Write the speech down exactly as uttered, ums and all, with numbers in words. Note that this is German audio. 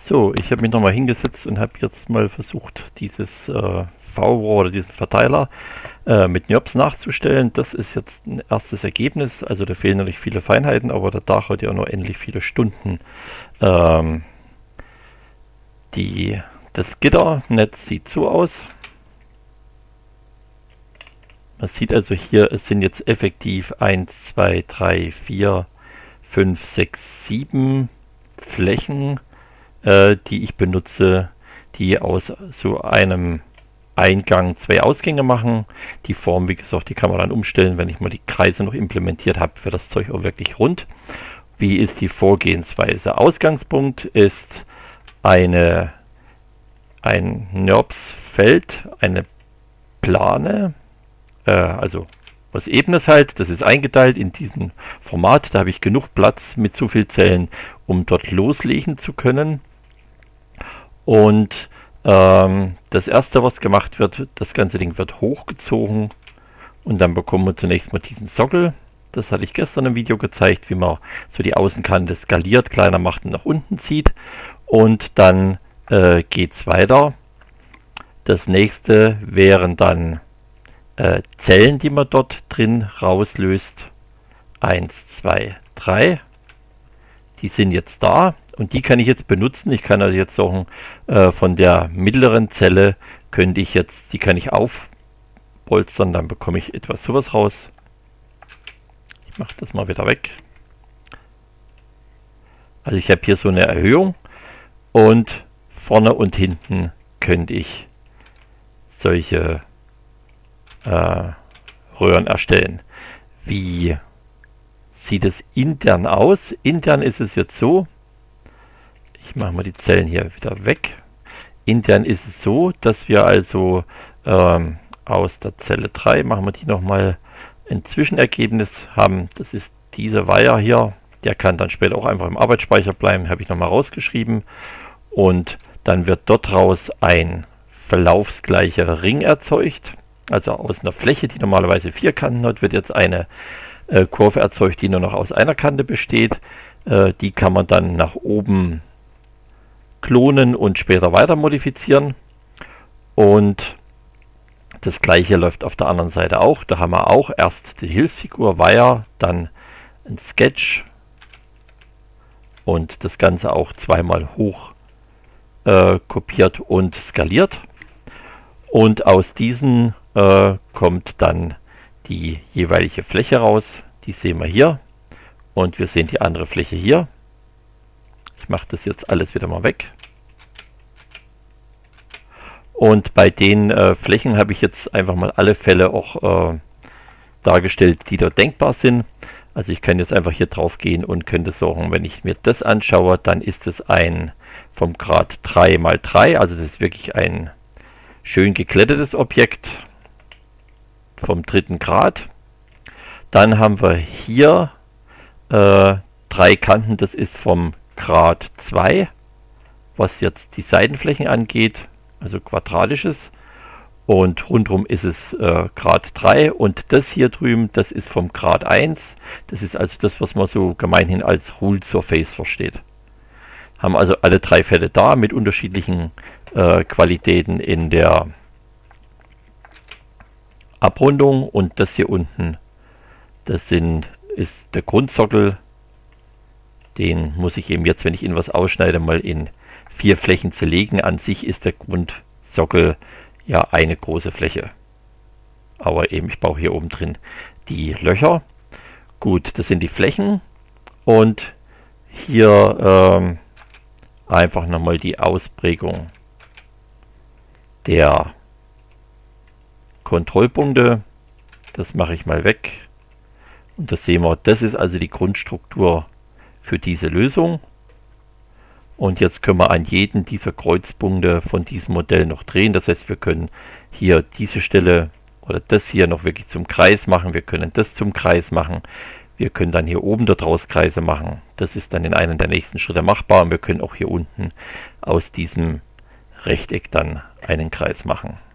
So, ich habe mich nochmal hingesetzt und habe jetzt mal versucht, dieses äh, V-Rohr oder diesen Verteiler äh, mit NURBS nachzustellen. Das ist jetzt ein erstes Ergebnis, also da fehlen natürlich viele Feinheiten, aber der Tag hat ja nur endlich viele Stunden. Ähm, die, das Gitternetz sieht so aus. Man sieht also hier, es sind jetzt effektiv eins, zwei, drei, vier, fünf, sechs, sieben Flächen, äh, die ich benutze, die aus so einem Eingang zwei Ausgänge machen. Die Form, wie gesagt, die kann man dann umstellen. Wenn ich mal die Kreise noch implementiert habe, wird das Zeug auch wirklich rund. Wie ist die Vorgehensweise? Ausgangspunkt ist eine, ein NURBS-Feld, eine Plane, äh, also was Ebenes halt. Das ist eingeteilt in diesem Format. Da habe ich genug Platz mit zu viel Zellen, um dort loslegen zu können. Und ähm, das erste, was gemacht wird, das ganze Ding wird hochgezogen und dann bekommen wir zunächst mal diesen Sockel. Das hatte ich gestern im Video gezeigt, wie man so die Außenkante skaliert, kleiner macht und nach unten zieht. Und dann äh, geht es weiter. Das nächste wären dann äh, Zellen, die man dort drin rauslöst. eins, zwei, drei. Die sind jetzt da und die kann ich jetzt benutzen. Ich kann also jetzt sagen, äh, von der mittleren Zelle könnte ich jetzt, die kann ich aufpolstern, dann bekomme ich etwas sowas raus. Ich mache das mal wieder weg. Also ich habe hier so eine Erhöhung und vorne und hinten könnte ich solche äh, Röhren erstellen. Wie sieht es intern aus? Intern ist es jetzt so, ich mache mal die Zellen hier wieder weg. Intern ist es so, dass wir also ähm, aus der Zelle drei, machen wir die nochmal, ein Zwischenergebnis haben. Das ist dieser Wire hier, der kann dann später auch einfach im Arbeitsspeicher bleiben, habe ich nochmal rausgeschrieben. Und dann wird dort raus ein verlaufsgleicher Ring erzeugt. Also aus einer Fläche, die normalerweise vier Kanten hat, wird jetzt eine äh, Kurve erzeugt, die nur noch aus einer Kante besteht. Äh, die kann man dann nach oben klonen und später weiter modifizieren. Und das gleiche läuft auf der anderen Seite auch. Da haben wir auch erst die Hilfsfigur Wire, dann ein Sketch und das Ganze auch zweimal hoch äh, kopiert und skaliert. Und aus diesen äh, kommt dann die jeweilige Fläche raus. Die sehen wir hier. Und wir sehen die andere Fläche hier. Ich mache das jetzt alles wieder mal weg. Und bei den äh, Flächen habe ich jetzt einfach mal alle Fälle auch äh, dargestellt, die dort denkbar sind. Also ich kann jetzt einfach hier drauf gehen und könnte sagen, wenn ich mir das anschaue, dann ist es ein vom Grad drei mal drei. Also das ist wirklich ein schön geklettertes Objekt vom dritten Grad. Dann haben wir hier äh, drei Kanten, das ist vom Grad zwei, was jetzt die Seitenflächen angeht, also quadratisches. Und rundherum ist es äh, Grad drei und das hier drüben, das ist vom Grad eins. Das ist also das, was man so gemeinhin als Ruled Surface versteht. Haben also alle drei Fälle da mit unterschiedlichen äh, Qualitäten in der Abrundung. Und das hier unten, das sind, ist der Grundsockel. Den muss ich eben jetzt, wenn ich ihn was ausschneide, mal in vier Flächen zerlegen. An sich ist der Grundsockel ja eine große Fläche. Aber eben, ich baue hier oben drin die Löcher. Gut, das sind die Flächen. Und hier ähm, einfach nochmal die Ausprägung der Kontrollpunkte. Das mache ich mal weg. Und das sehen wir, das ist also die Grundstruktur für diese Lösung. Und jetzt können wir an jeden dieser Kreuzpunkte von diesem Modell noch drehen. Das heißt, wir können hier diese Stelle oder das hier noch wirklich zum Kreis machen. Wir können das zum Kreis machen. Wir können dann hier oben daraus Kreise machen. Das ist dann in einem der nächsten Schritte machbar. Und wir können auch hier unten aus diesem Rechteck dann einen Kreis machen.